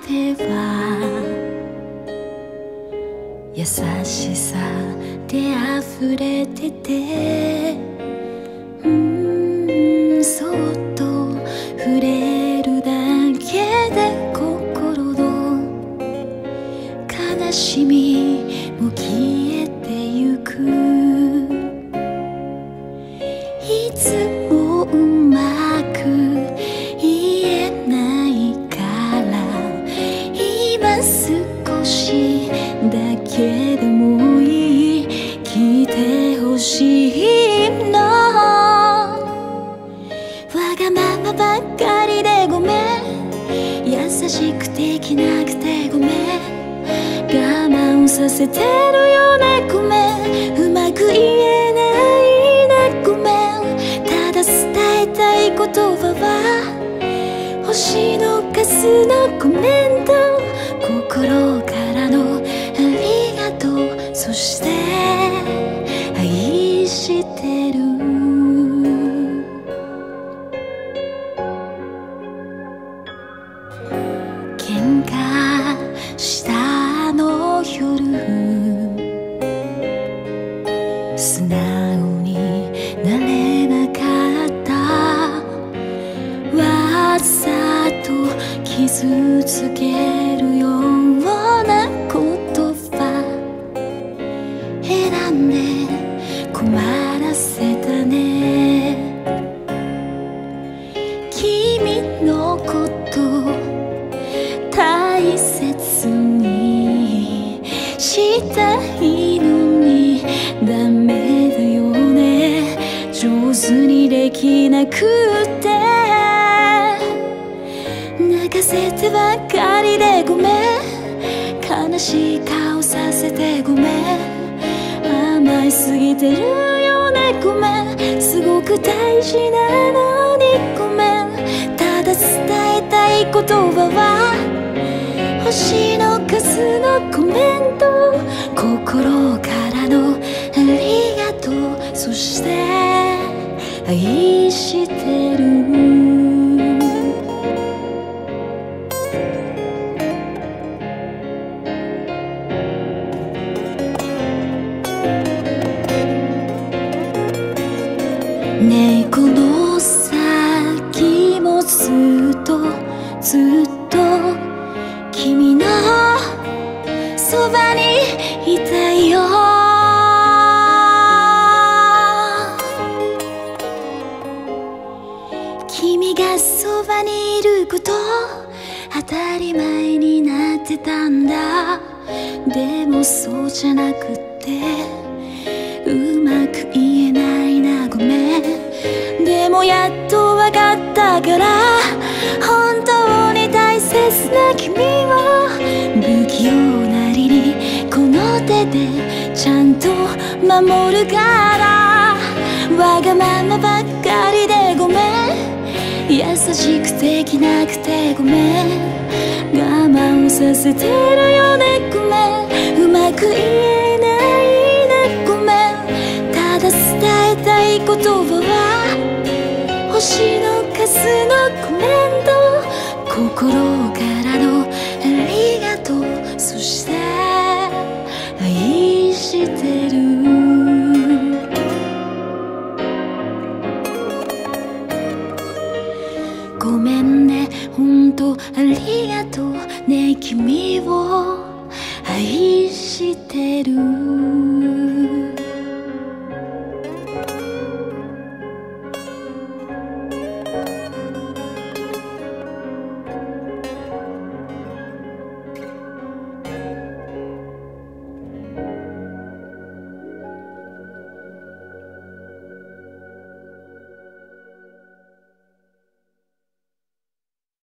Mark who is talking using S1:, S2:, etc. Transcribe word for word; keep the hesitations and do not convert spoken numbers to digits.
S1: では優しさで溢れてて、うーんそっと触れるだけで心の悲しみも消えてゆく。いつもうまく言えないから今少しだけでもいい聞いてほしいの。わがままばっかりでごめん、優しくできなくてごめん、我慢させてるよねごめん、うまく言えないなごめん、ただ伝えたい言葉は星の数のコメント、心からのありがとう、そして愛してる。喧嘩したあの夜、素直になれなかった、わざと傷つけるような言葉選んで困らせたね。君のこと大切にしたいのにダメだよね、上手にできなくて泣かせてばかりでごめん、悲しい顔させてごめん、甘いすぎてるよねごめん、すごく大事なのにごめん、ただ伝えたい言葉は星の数のコメント、心からのありがとう、そして愛してる。猫の先もずっとずっと君のそばにいたよ。君がそばにいること当たり前になってたんだ。でもそうじゃなくってうまく言えないなごめん、でもやっとわかったから本当に大切な君を不器用なりにこの手でちゃんと守るから、わがままばっかりでごめん、優しくできなくてごめん、我慢させてるよねごめん、うまく言えないなごめん、ただ伝えたい言葉は星の数のコメント、心からのありがとう、そして愛してる。ごめんねほんとありがとうね、君を愛してる。